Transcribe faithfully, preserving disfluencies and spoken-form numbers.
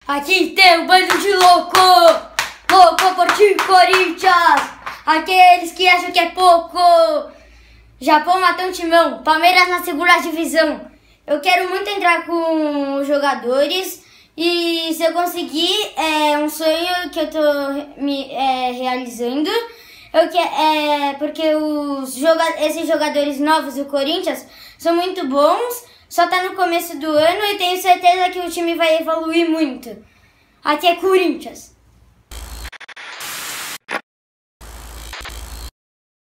Aqui tem um bando de louco, louco por ti, Corinthians, aqueles que acham que é pouco. Japão matou um timão, Palmeiras na segunda divisão. Eu quero muito entrar com os jogadores e se eu conseguir, é um sonho que eu tô me é, realizando. Eu que, é, porque os joga esses jogadores novos do Corinthians são muito bons. Só tá no começo do ano e tenho certeza que o time vai evoluir muito. Aqui é Corinthians.